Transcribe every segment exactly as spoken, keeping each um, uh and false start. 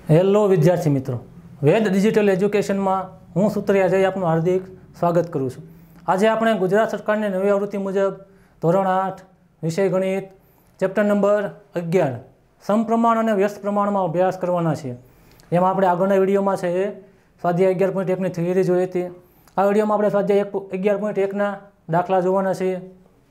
Hello વિદ્યાર્થી મિત્રો, વેદ digital એજ્યુકેશનમાં હું સુત્રિયા જય આપનું હાર્દિક સ્વાગત કરું છું। આજે આપણે ગુજરાત સરકારની નવી આવૃત્તિ મુજબ ધોરણ આઠ વિષય ગણિત ચેપ્ટર નંબર અગિયાર સમપ્રમાણ અને વ્યસ્ત પ્રમાણમાં અભ્યાસ કરવાના છે। એમાં આપણે આગળના વિડીયોમાં છે એ સ્વાધ્યાય અગિયાર પોઈન્ટ એકની થિયરી જોઈ હતી। આ વિડીયોમાં આપણે સ્વાધ્યાય એક અગિયાર પોઈન્ટ એકના દાખલા જોવાના છીએ।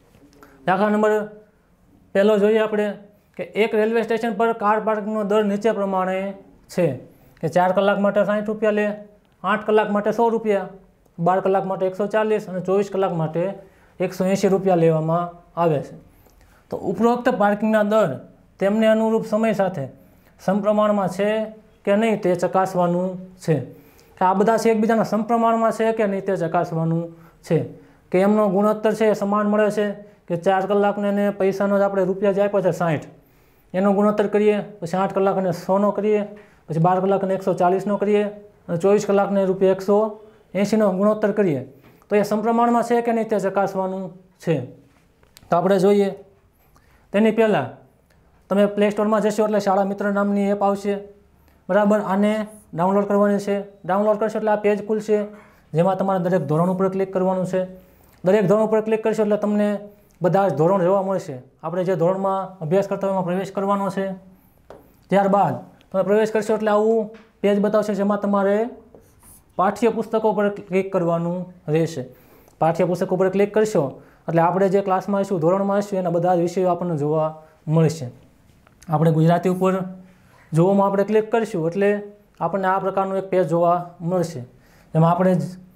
દાખલા નંબર પહેલો જોઈએ આપણે કે એક રેલવે સ્ટેશન પર કાર પાર્કિંગનો દર નીચે પ્રમાણે છે કે ચાર કલાક માટે સાઠ રૂપિયા લે, આઠ કલાક માટે સો રૂપિયા, બાર કલાક માટે એકસો ચાલીસ અને ચોવીસ કલાક માટે એકસો એંશી રૂપિયા લેવામાં આવે છે। તો ઉપરોક્ત પાર્કિંગના દર તેમને અનુરૂપ સમય સાથે સમપ્રમાણમાં છે કે નહીં તે ચકાસવાનું છે। કે આ બધા છે એકબીજાના સમપ્રમાણમાં છે કે નહીં તે ચકાસવાનું છે। કે એમનો ગુણોત્તર છે એ સમાન મળે છે કે ચાર કલાકને ને પૈસાનો જ આપણે રૂપિયા જ આપ્યા છે સાઠ, એનો ગુણોત્તર કરીએ, પછી આઠ કલાકને સોનો કરીએ, પછી બાર કલાકને એકસો ચાલીસનો કરીએ અને ચોવીસ કલાકને રૂપિયા એકસો એંશીનો ગુણોત્તર કરીએ તો એ સમપ્રમાણમાં છે કે નહીં તે ચકાસવાનું છે। તો આપણે જોઈએ તેની પહેલાં તમે પ્લે સ્ટોરમાં જશો એટલે શાળા મિત્ર નામની એપ આવશે, બરાબર। આને ડાઉનલોડ કરવાની છે। ડાઉનલોડ કરશો એટલે આ પેજ ખુલશે જેમાં તમારે દરેક ધોરણ ઉપર ક્લિક કરવાનું છે। દરેક ધોરણ ઉપર ક્લિક કરશો એટલે તમને બધા જ ધોરણ જોવા મળશે। આપણે જે ધોરણમાં અભ્યાસ કરતા હોય એમાં પ્રવેશ કરવાનો છે। ત્યારબાદ તમે પ્રવેશ કરશો એટલે આવું પેજ બતાવશે જેમાં તમારે પાઠ્યપુસ્તકો પર ક્લિક કરવાનું રહેશે। પાઠ્યપુસ્તકો પર ક્લિક કરશો એટલે આપણે જે ક્લાસમાં આવીશું, ધોરણમાં આવીશું એના બધા જ વિષયો આપણને જોવા મળશે। આપણે ગુજરાતી ઉપર જોવામાં આપણે ક્લિક કરીશું એટલે આપણને આ પ્રકારનું એક પેજ જોવા મળશે જેમાં આપણે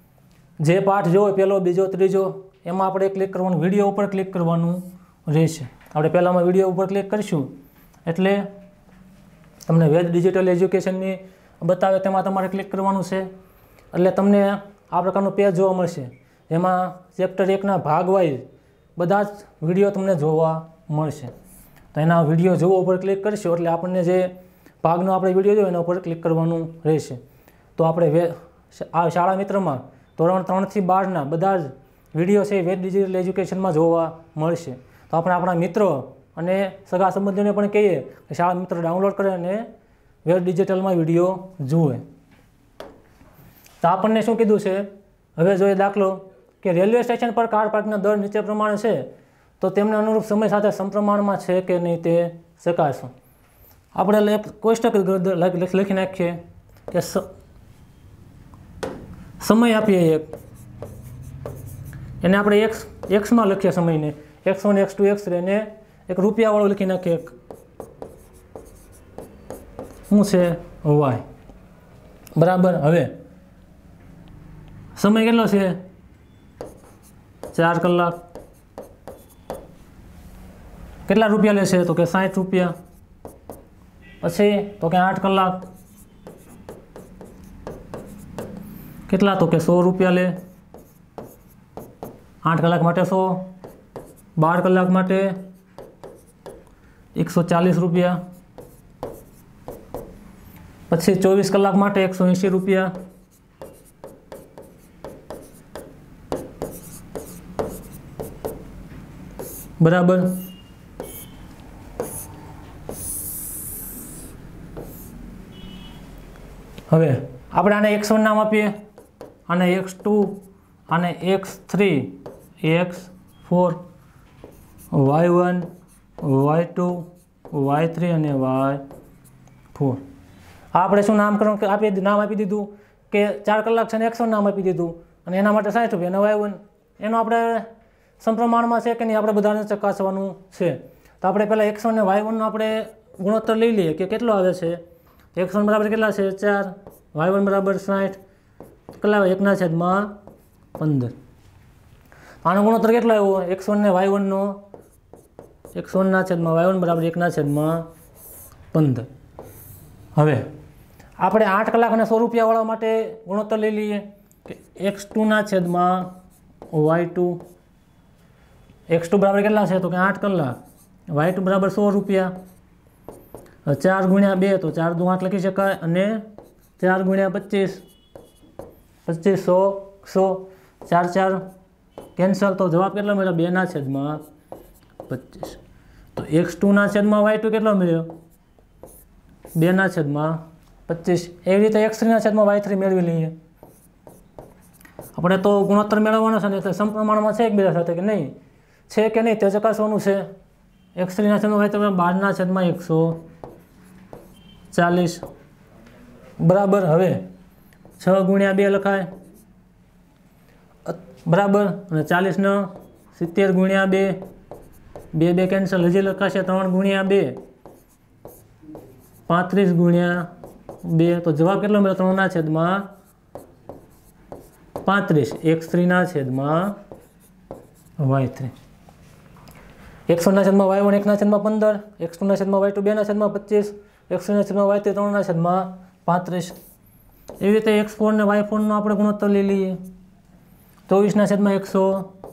જે પાઠ જોવો પહેલો, બીજો, ત્રીજો એમાં આપણે ક્લિક કરવાનું, વિડીયો ઉપર ક્લિક કરવાનું રહેશે। આપણે પહેલાંમાં વિડીયો ઉપર ક્લિક કરીશું એટલે તમને વેદ ડિજિટલ એજ્યુકેશનની બતાવે તેમાં તમારે ક્લિક કરવાનું છે એટલે તમને આ પ્રકારનું પેજ જોવા મળશે જેમાં ચેપ્ટર એકના ભાગ વાઇઝ બધા જ વિડીયો તમને જોવા મળશે। તો એના વિડીયો જોવો ઉપર ક્લિક કરીશું એટલે આપણને જે ભાગનો આપણે વિડીયો જોયો એના ઉપર ક્લિક કરવાનું રહેશે। તો આપણે વે આ શાળા મિત્રમાં ધોરણ ત્રણથી બારના બધા જ વિડીયો છે વેદ ડિજિટલ એજ્યુકેશનમાં જોવા મળશે। તો આપણે આપણા મિત્રો અને સગા સંબંધીઓને પણ કહીએ કે શાળા મિત્ર ડાઉનલોડ કરે અને વેદ ડિજિટલમાં વિડીયો જુએ। તો આપણને શું કીધું છે હવે જોઈએ દાખલો કે રેલવે સ્ટેશન પર કાર પાર્કનો દર નીચે પ્રમાણે છે તો તેમને અનુરૂપ સમય સાથે સમપ્રમાણમાં છે કે નહીં તે ચકાસો। આપણે કોષ્ટક લખી નાખીએ કે સમય આપીએ એક, એને આપણે એક્સ એક્સમાં લખીએ સમયને, x one x two x three, એને એક રૂપિયાવાળો લખી નાખીએ એક શું છે વાય, બરાબર। હવે સમય કેટલો છે ચાર કલાક, કેટલા રૂપિયા લેશે તો કે સાઠ રૂપિયા, પછી તો કે આઠ કલાક કેટલા તો કે સો રૂપિયા લે, આઠ કલાક માટે સો, બાર કલાક માટે એકસો ચાલીસ રૂપિયા, પછી ચોવીસ કલાક માટે એકસો એંશી રૂપિયા, બરાબર। હવે આપણે આને એક્સ વન નામ આપીએ, આને એક્સ ટુ, આને x three, x four, y one, y two, y three અને વાય ફોર। આપણે શું નામકરણ આપી નામ આપી દીધું કે ચાર કલાક છે ને એક્સ વન નામ આપી દીધું અને એના માટે સાઠ રૂપિયા અને વાય વન એનો આપણે સમપ્રમાણમાં છે કે નહીં આપણે બધાને ચકાસવાનું છે। તો આપણે પહેલાં એક્સ વન અને વાય વનનો આપણે ગુણોત્તર લઈ લઈએ કે કેટલો આવે છે। એક્સ વન બરાબર કેટલા છે ચાર, વાય વન બરાબર સાઠ, કેટલા એકના છેદમાં પંદર। આનો ગુણોત્તર કેટલો આવ્યો એક્સ વન ને વાય વનનો, એક્સ વનના છેદમાં વાય વન બરાબર એકના છેદમાં પંદર। હવે આપણે આઠ કલાક અને સો રૂપિયાવાળા માટે ગુણોત્તર લઈ લઈએ કે એક્સ ટુના છેદમાં વાય ટુ, એક્સ ટુ બરાબર કેટલા છે તો કે આઠ કલાક, વાય ટુ બરાબર સો રૂપિયા, ચાર ગુણ્યા બે તો ચાર દુ આઠ લખી શકાય અને ચાર ગુણ્યા પચીસ, પચીસ સો સો, ચાર ચાર કેન્સલ તો જવાબ કેટલો મળ્યો બેના છેદમાં પચીસ। તો એક્સ ટુના છેદમાં વાય ટુ કેટલો મળ્યો બેના છેદમાં પચીસ. એવી રીતે એક્સ થ્રીના છેદમાં વાય થ્રી મેળવી લઈએ. આપણે તો ગુણોત્તર મેળવવાનો છે ને એટલે સમપ્રમાણમાં છે એકબીજા સાથે કે નહીં, છે કે નહીં તે ચકાસવાનું છે. એક્સ થ્રીના છેદમાં વાય થ્રી બારના છેદમાં એકસો ચાલીસ બરાબર. હવે છ ગુણ્યા બે લખાય બરાબર, અને ચાલીસનો સિત્તેર ગુણ્યા બે, બે બે કેન્સલ, હજી લખાશે ત્રણ ગુણ્યા બે, પાંત્રીસ ગુણ્યા બે. તો જવાબ કેટલો મળ્યો? ત્રણના છેદમાં પાંત્રીસ. એક્સ થ્રીના છેદમાં વાય થ્રી. એક્સ વનના છેદમાં વાય વન એકના છેદમાં પંદર, એક્સ ટુના છેદમાં વાય ટુ બેના છેદમાં પચીસ, એક્સ થ્રીના છેદમાં વાય થ્રી ત્રણના છેદમાં પાંત્રીસ. એવી રીતે એક્સ ફોર ને વાય ફોરનો આપણે ગુણોત્તર લઈ લઈએ. ચોવીસના છેદમાં એકસો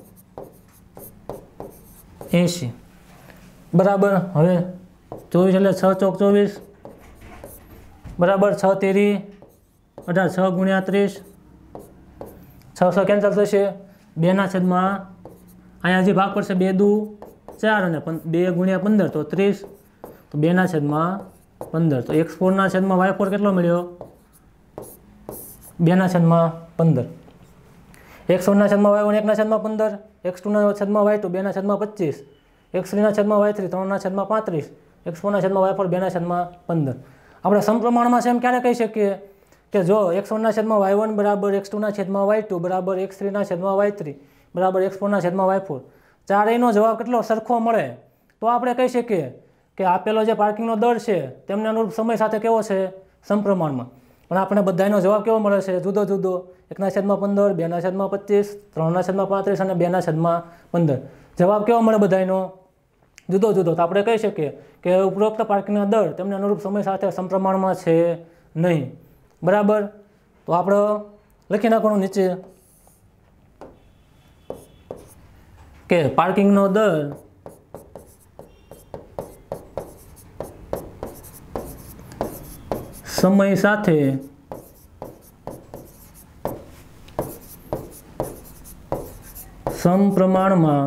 એંશી બરાબર. હવે ચોવીસ એટલે છ ચોક ચોવીસ બરાબર, છ તેરી અઢાર, છ ગુણ્યા ત્રીસ, છસો કેન્સલ થશે, બેના છેદમાં અહીંયા હજી ભાગ પડશે, બે દુ ચાર અને બે ગુણ્યા પંદર તો ત્રીસ, તો બેના છેદમાં પંદર. તો એક્સ ફોરના છેદમાં વાય ફોર કેટલો મળ્યો? બેના છેદમાં પંદર. એક્સ વનના છેદમાં વાય વન એકના છેદમાં પંદર, એક્સ ટુના છેદમાં વાય ટુ બેના છેદમાં પચીસ, એક્સ થ્રીના છેદમાં વાય થ્રી ત્રણના છેદમાં પાંત્રીસ, એક્સ ફોરના છેદમાં વાય ફોર બેના છેદમાં પંદર. આપણે સમપ્રમાણમાં છે એમ ક્યારે કહી શકીએ કે જો એક્સ વનના છેદમાં વાય વન બરાબર એક્સ ટુના છેદમાં વાય ટુ બરાબર એક્સ થ્રીના છેદમાં વાય થ્રી બરાબર એક્સ ફોરના છેદમાં વાય ફોર ચારેયનો જવાબ કેટલો સરખો મળે તો આપણે કહી શકીએ કે આપેલો જે પાર્કિંગનો દર છે તેમને અનુરૂપ સમય સાથે કેવો છે? સમપ્રમાણમાં. પણ આપણે બધાનો જવાબ કેવો મળે છે? જુદો જુદો. એકના છેદમાં પંદર, બેના છેદમાં પચીસ, ત્રણના છેદમાં પાંત્રીસ અને બેના છેદમાં પંદર. જવાબ કેવો મળે બધાનો? જુદો જુદો. તો આપણે કહી શકીએ કે ઉપરોક્ત પાર્કિંગનો દર તેમને અનુરૂપ સમય સાથે સમપ્રમાણમાં છે નહીં. બરાબર. તો આપણે લખી નાખવાનું નીચે કે પાર્કિંગનો દર સમય સાથે સમપ્રમાણમાં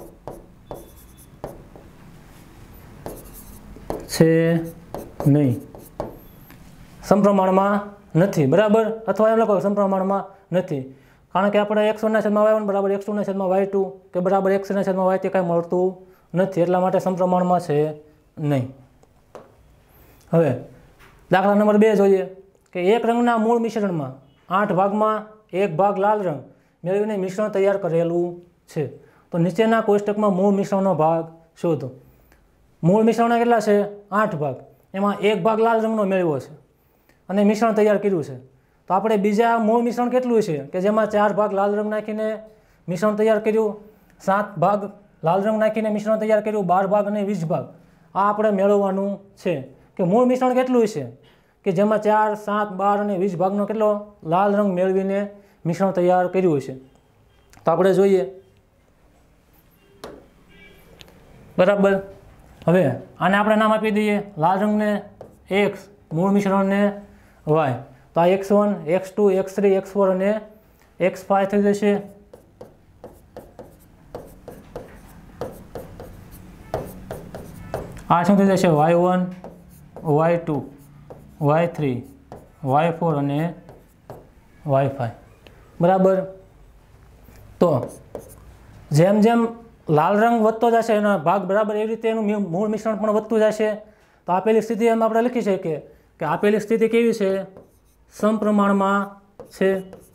છે નહીં, સમપ્રમાણમાં નથી. બરાબર. અથવા એમ લખો સમપ્રમાણમાં નથી કારણ કે આપણે એક્સ વનના છેદમાં વાય વન બરાબર એક્સ ટુના છેદમાં વાય ટુ કે બરાબર એક્સ થ્રીના છેદમાં વાય થ્રી કાંઈ મળતું નથી, એટલા માટે સમપ્રમાણમાં છે નહીં. હવે દાખલા નંબર બે જોઈએ કે એક રંગના મૂળ મિશ્રણમાં આઠ ભાગમાં એક ભાગ લાલ રંગ મેળવીને મિશ્રણ તૈયાર કરેલું છે. તો નીચેના કોષ્ટકમાં મૂળ મિશ્રણનો ભાગ શોધો. મૂળ મિશ્રણના કેટલા છે? આઠ ભાગ. એમાં એક ભાગ લાલ રંગનો મેળવ્યો છે અને મિશ્રણ તૈયાર કર્યું છે. તો આપણે બીજા મૂળ મિશ્રણ કેટલું છે કે જેમાં ચાર ભાગ લાલ રંગ નાખીને મિશ્રણ તૈયાર કર્યું, સાત ભાગ લાલ રંગ નાખીને મિશ્રણ તૈયાર કર્યું, બાર ભાગ અને વીસ ભાગ. આ આપણે મેળવવાનું છે કે મૂળ મિશ્રણ કેટલું છે કે જેમાં ચાર, સાત, બાર અને વીસ ભાગનો કેટલો લાલ રંગ મેળવીને મિશ્રણ તૈયાર કર્યું છે. તો આપણે જોઈએ. બરાબર. હવે આને આપણે નામ આપી દઈએ લાલ રંગને એક્સ, મૂળ મિશ્રણને વાય. તો આ x one, x two, x three, x four અને એક્સ ફાઈવ થઈ જશે. આ શું થઈ જશે? Y one, y two, y three, y four અને વાય ફાઈવ. બરાબર. તો જેમ જેમ લાલ રંગ વધતો જશે એના ભાગ બરાબર એવી રીતે એનું મૂળ મિશ્રણ પણ વધતું જશે. તો આપેલી સ્થિતિ એમ આપણે લખી શકીએ કે આપેલી સ્થિતિ કેવી છે? સમપ્રમાણમાં છે.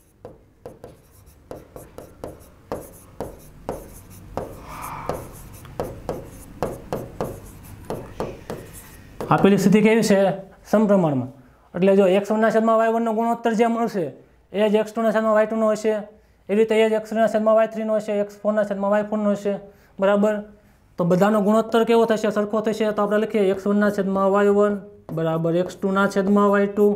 આપેલી સ્થિતિ કેવી છે? સમપ્રમાણમાં. એટલે જો એક્સ વનના છેદમાં વાય વનનો ગુણોત્તર જે મળશે એ જ એક્સ ટુના છેદમાં વાય ટુનો હશે, એવી રીતે એ જ એક્સ થ્રીના છેદમાં વાય થ્રીનો હશે, એક્સ ફોરના છેદમાં વાય ફોરનો હશે. બરાબર. તો બધાનો ગુણોત્તર કેવો થશે? સરખો થશે. તો આપણે લખીએ એક્સ વનના છેદમાં વાય વન બરાબર એક્સ ટુના છેદમાં વાય ટુ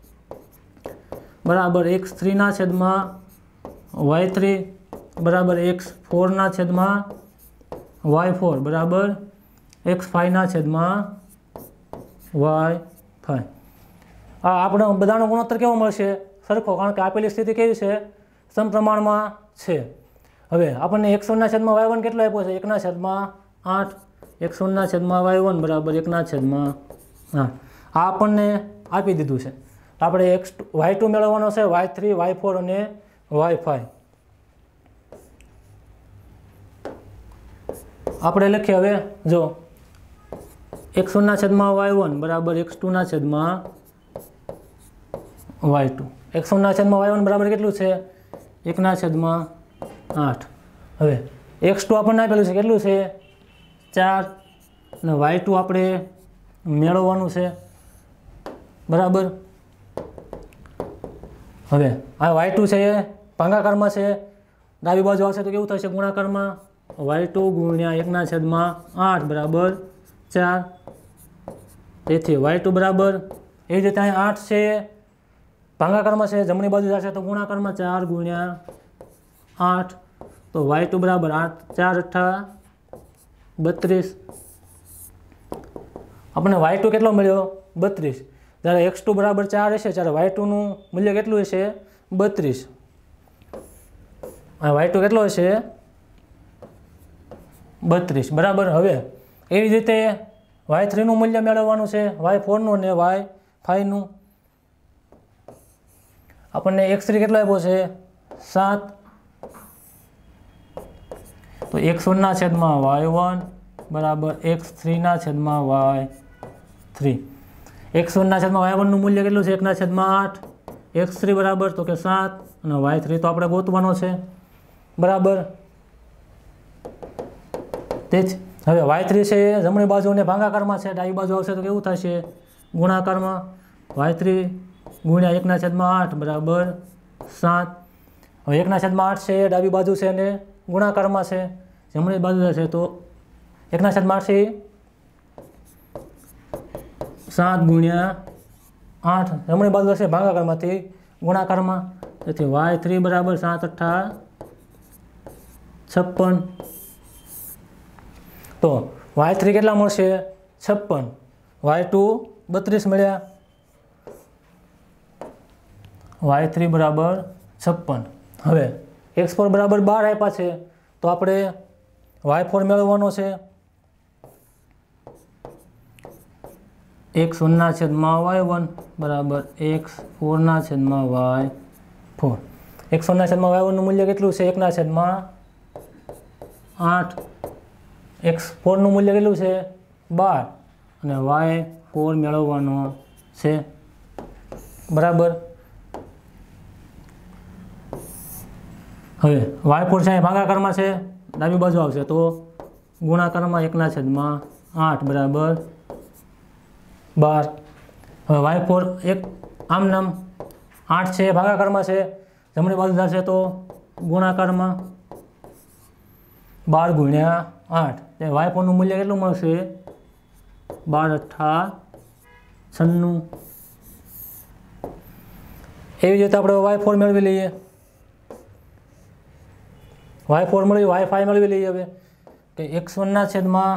બરાબર એક્સ થ્રીના છેદમાં વાય થ્રી બરાબર એક્સ ફોરના છેદમાં વાય ફોર બરાબર એક્સ ફાઈવના છેદમાં વાય ફાઈવ. આ આપણો બધાનો ગુણોત્તર કેવો મળશે? સરખો. કારણ કે આપેલી સ્થિતિ કેવી છે? સમપ્રમાણમાં છે. હવે આપણને એક્સ વનના છેદમાં વાય વન કેટલો આપ્યો છે? એકના છેદમાં આઠ. એક્સ વનના છેદમાં વાય વન બરાબર એકના છેદમાં આઠ. આ આપણને આપી દીધું છે. આપણે એક્સ વાય ટુ મેળવવાનો છે, વાય થ્રી, વાય ફોર અને વાય ફાઈવ. આપણે લખીએ હવે જો એક્સ વનના છેદમાં વાય વન બરાબર એક્સ ટુના છેદમાં વાય ટુ. એક્સ વનના છેદમાં વાય વન બરાબર કેટલું છે? એકના છેદમાં આઠ. હવે એક્સ ટુ આપણને આપેલું છે કેટલું છે? ચાર. અને વાય ટુ આપણે મેળવવાનું છે બરાબર. હવે આ વાય ટુ છે એ ભાગાકારમાં છે, ડાબી બાજુ આવશે તો કેવું થશે? ગુણાકારમાં. વાય ટુ ગુણ્યા એકના છેદમાં આઠ બરાબર ચાર. તેથી વાય ટુ બરાબર એ જ રીતે અહીં આઠ છે ભાગાકારમાં છે, જમણી બાજુ જશે તો ગુણાકારમાં ચાર ગુણ્યા આઠ. તો વાય ટુ બરાબર આઠ ચાર અઠ્ઠા બત્રીસ. આપણને વાય ટુ કેટલો મળ્યો? બત્રીસ. જ્યારે એક્સ ટુ બરાબર ચાર હશે ત્યારે વાય ટુનું મૂલ્ય કેટલું હશે? બત્રીસ. આ વાય ટુ કેટલો હશે? બત્રીસ બરાબર. હવે એવી જ રીતે વાય થ્રીનું મૂલ્ય મેળવવાનું છે, વાય ફોરનું અને વાય ફાઈવનું. આપણને એક્સ થ્રી કેટલો આપ્યો છે? સાત. તો એક્સ વનના છેદમાં વાય વન બરાબર એક્સ થ્રીના છેદમાં વાય થ્રી. એક્સ વનના છેદમાં વાય વનનું મૂલ્ય કેટલું છે? એકના છેદમાં આઠ. એક્સ થ્રી બરાબર તો કે સાત અને વાય થ્રી તો આપણે ગોતવાનો છે બરાબર. તે જ હવે વાય થ્રી છે એ જમણી બાજુ અને ભાગાકારમાં છે, ડાબી બાજુ આવશે તો કેવું થશે? ગુણાકારમાં. વાય થ્રી ગુણ્યા એકના છેદમાં આઠ બરાબર સાત. હવે એકના છેદમાં આઠ છે એ ડાબી બાજુ છે અને ગુણાકારમાં છે, જમણી બાજુ જશે તો એકના છેદમાં આઠ છે સાત ગુણ્યા આઠ, જમણી બાજુ જશે ભાગાકારમાંથી ગુણાકારમાં. તેથી વાય થ્રી બરાબર સાત અઠ્ઠા છપ્પન. તો વાય થ્રી કેટલા મળશે? છપ્પન. વાય ટુ બત્રીસ મળ્યા. વાય થ્રી બરાબર છપ્પન. હવે એક્સ ફોર બરાબર બાર આપ્યા છે તો આપણે વાય ફોર મેળવવાનો છે. એક્સ વનના છેદમાં વાય વન બરાબર એક્સ ફોરના છેદમાં વાય ફોર. એક્સ વનના છેદમાં વાય વનનું મૂલ્ય કેટલું છે? એકના છેદમાં આઠ. એક્સ ફોરનું મૂલ્ય કેટલું છે? બાર. અને વાય ફોર મેળવવાનો છે બરાબર. હવે વાય ફોર છે ભાગાકારમાં છે, ડાબી બાજુ આવશે તો ગુણાકારમાં એકના છેદમાં આઠ બરાબર બાર. હવે વાય ફોર એક આમ નામ આઠ છે ભાગાકારમાં છે, જમણી બાજુ જશે તો ગુણાકારમાં બાર ગુણ્યા આઠ. તે વાય ફોરનું મૂલ્ય કેટલું મળશે? બાર અઠ્ઠા છન્નું. એવી રીતે આપણે વાય ફોર મેળવી લઈએ. વાય ફોર મળી, વાય ફાઈવ મેળવી લઈએ. હવે કે એક્સ વનના છેદમાં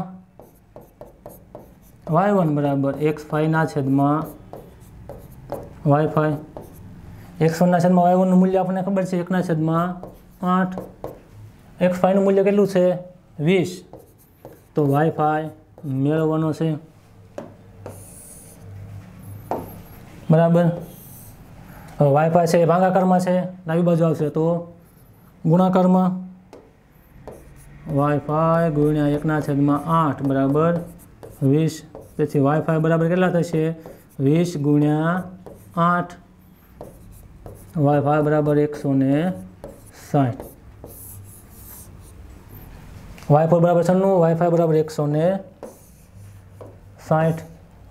વાય વન બરાબર એક્સ ફાઈવના છેદમાં વાય ફાઈવ. એક્સ વનના છેદમાં વાય વનનું મૂલ્ય આપણને ખબર છે એકના છેદમાં આઠ. એક્સ ફાઈવનું મૂલ્ય કેટલું છે? વીસ. તો વાય ફાઈવ મેળવવાનો છે બરાબર. હવે વાય ફાઈવ છે એ ભાગાકારમાં છે, ડાબી બાજુ આવશે તો ગુણાકારમાં. વાય ફાઈવ ગુણ્યા એકના છેદમાં આઠ બરાબર વીસ. તેથી વાય ફાઈવ બરાબર કેટલા થશે? વીસ ગુણ્યા આઠ. વાય ફાઈવ બરાબર એકસો ને સાઠ. વાય ફોર બરાબર છન્નું, વાય ફાઈવ બરાબર એકસો ને સાઠ.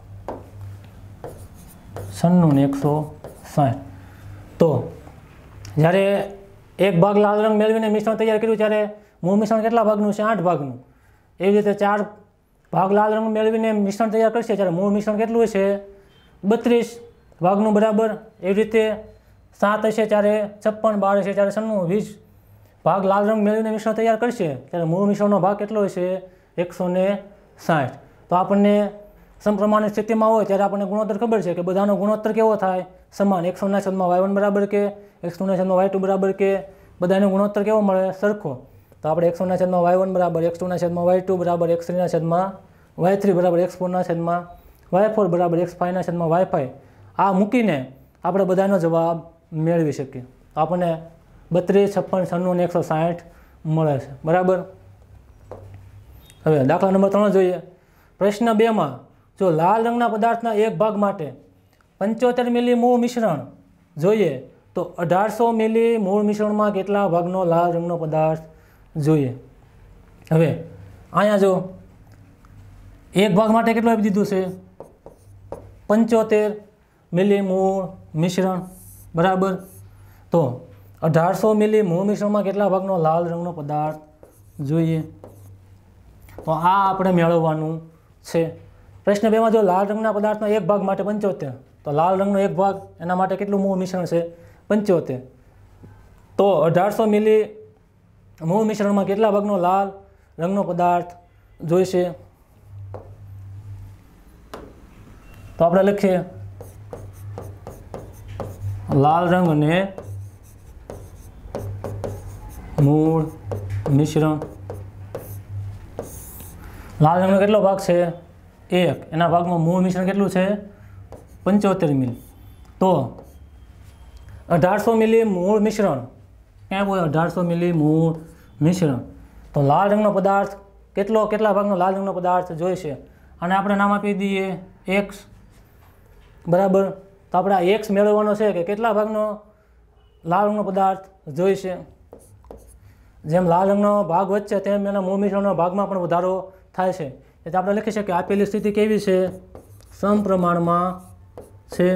છન્નું ને એકસો સાઠ. તો જ્યારે એક ભાગ લાલ રંગ મેળવીને મિશ્રણ તૈયાર કર્યું ત્યારે મૂળ મિશ્રણ કેટલા ભાગનું છે? આઠ ભાગનું. એવી રીતે ચાર ભાગ લાલ રંગ મેળવીને મિશ્રણ તૈયાર કરશે ત્યારે મૂળ મિશ્રણ કેટલું હશે? બત્રીસ ભાગનું બરાબર. એવી રીતે સાત હશે ત્યારે છપ્પન, બાર હશે ત્યારે છન્નું, વીસ ભાગ લાલ રંગ મેળવીને મિશ્રણ તૈયાર કરશે ત્યારે મૂળ મિશ્રણનો ભાગ કેટલો હશે? એકસો ને સાઠ. તો આપણને સમપ્રમાણની સ્થિતિમાં હોય ત્યારે આપણને ગુણોત્તર ખબર છે કે બધાનો ગુણોત્તર કેવો થાય? સમાન. એકસોના છેદમાં વાય વન બરાબર કે એકસોના છેદમાં વાય ટુ બરાબર કે બધાનો ગુણોત્તર કેવો મળે? સરખો. તો આપણે એકસોના છેદમાં વાય વન બરાબર એક્સ ટુના છેદમાં વાય ટુ બરાબર એક્સ થ્રીના છેદમાં વાય થ્રી બરાબર એક્સ ફોરના છેદમાં વાય ફોર બરાબર એક્સ ફાઈવના છેદમાં વાય ફાઈવ આ મૂકીને આપણે બધાનો જવાબ મેળવી શકીએ. આપણને બત્રીસ છપ્પન છન્નું ને એકસો સાઠ મળે છે. બરાબર. હવે દાખલા નંબર ત્રણ જોઈએ. પ્રશ્ન બેમાં જો લાલ રંગના પદાર્થના એક ભાગ માટે પંચોતેર મિલી મૂળ મિશ્રણ જોઈએ તો અઢારસો મિલી મૂળ મિશ્રણમાં કેટલા ભાગનો લાલ રંગનો પદાર્થ જોઈએ. હવે અહીંયા જો એક ભાગ માટે કેટલું આપી દીધું છે? પંચોતેર મિલી મૂળ મિશ્રણ. બરાબર. તો અઢારસો મિલી મૂળ મિશ્રણમાં કેટલા ભાગનો લાલ રંગનો પદાર્થ જોઈએ? તો આ આપણે મેળવવાનું છે. પ્રશ્ન બેમાં જો લાલ રંગના પદાર્થનો એક ભાગ માટે પંચોતેર, તો લાલ રંગનો એક ભાગ એના માટે કેટલું મૂળ મિશ્રણ છે? પંચોતેર. તો અઢારસો મિલી મૂળ મિશ્રણમાં કેટલા ભાગનો લાલ રંગનો પદાર્થ જોઈશે? તો આપણે લખીએ લાલ રંગ અને મૂળ મિશ્રણ. લાલ રંગનો કેટલો ભાગ છે? એક. એના ભાગમાં મૂળ મિશ્રણ કેટલું છે? પંચોતેર મિલી. તો અઢારસો મિલી મૂળ મિશ્રણ ક્યાં બોલે? અઢારસો મિલી મૂળ મિશ્રણ. તો લાલ રંગનો પદાર્થ કેટલો કેટલા ભાગનો લાલ રંગનો પદાર્થ જોઈશે? અને આપણે નામ આપી દઈએ એક્સ. બરાબર. તો આપણે આ એક્સ મેળવવાનો છે કે કેટલા ભાગનો લાલ રંગનો પદાર્થ જોઈશે. જેમ લાલ રંગનો ભાગ વધશે તેમ એના મૂળ મિશ્રણના ભાગમાં પણ વધારો થાય છે. એટલે આપણે લખી શકીએ આપેલી સ્થિતિ કેવી છે? સમપ્રમાણમાં છે.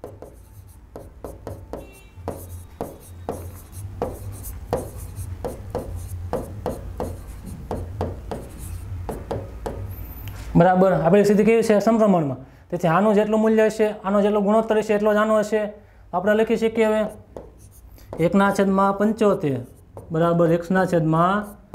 બરાબર. આપેલી સ્થિતિ કેવી છે? સમપ્રમાણમાં. તેથી આનું જેટલું મૂલ્ય હશે, આનો જેટલો ગુણોત્તર હશે એટલો જ આનો હશે. આપણે લખી શકીએ હવે એકના છેદમાં પંચોતેર બરાબર એક્સના છેદમાં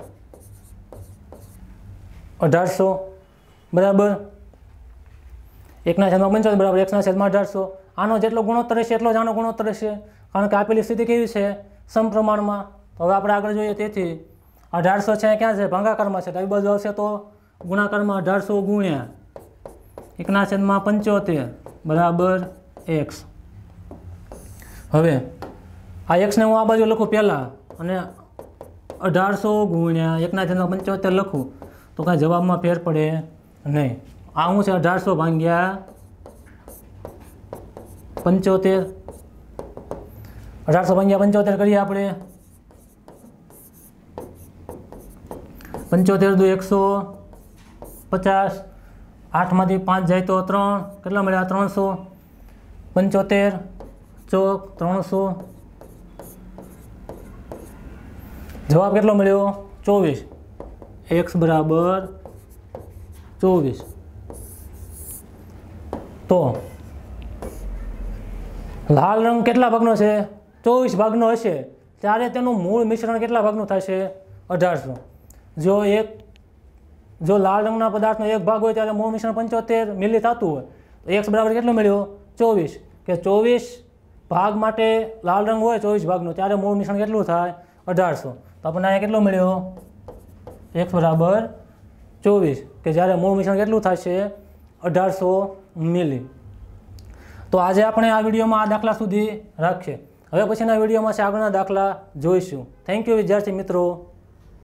અઢારસો. બરાબર. એકના છેદમાં પંચોતેર બરાબર એક્સના છેદમાં અઢારસો. આનો જેટલો ગુણોત્તર હશે એટલો જ આનો ગુણોત્તર હશે, કારણ કે આપેલી સ્થિતિ કેવી છે? સમપ્રમાણમાં. તો હવે આપણે આગળ જોઈએ. તેથી અઢારસો છે ક્યાં છે? ભાગાકારમાં છે. ડાબી બાજુ આવશે તો ગુણાકારમાં અઢારસો ગુણ્યા એકના છેદમાં પંચોતેર બરાબર એક્સ. હવે આ એક્સને હું આ બાજુ લખું પહેલાં અને અઢારસો ગુણ્યા એકના છેદમાં પંચોતેર લખું તો કાંઈ જવાબમાં ફેર પડે નહીં. આ શું છે? અઢારસો ભાગ્યા પંચોતેર. અઢારસો ભાગ્યા પંચોતેર કરીએ આપણે. પંચોતેર દુ એકસો પચાસ. આઠમાંથી પાંચ જાય તો ત્રણ. કેટલા મળ્યા? ત્રણસો. પંચોતેર ચોક ત્રણસો. જવાબ કેટલો મળ્યો? ચોવીસ. એક્સ બરાબર ચોવીસ. તો લાલ રંગ કેટલા ભાગનો છે? ચોવીસ ભાગનો હશે. ત્યારે તેનું મૂળ મિશ્રણ કેટલા ભાગનું થશે? અઢારસો. જો એક જો લાલ રંગના પદાર્થનો એક ભાગ હોય ત્યારે મૂળ મિશ્રણ પંચોતેર મિલી થતું હોય તો એક્સ બરાબર કેટલો મળ્યો? ચોવીસ. કે ચોવીસ ભાગ માટે લાલ રંગ હોય ચોવીસ ભાગનો ત્યારે મૂળ મિશ્રણ કેટલું થાય? અઢારસો. તો આપણને અહીંયા કેટલો મળ્યો? એક્સ બરાબર ચોવીસ. કે જ્યારે મૂળ મિશ્રણ કેટલું થશે? અઢારસો મિલી. તો આજે આપણે આ વિડીયોમાં આ દાખલા સુધી રાખીએ. હવે પછીના વિડીયોમાં આગળના દાખલા જોઈશું. થેન્ક યુ વિદ્યાર્થી મિત્રો.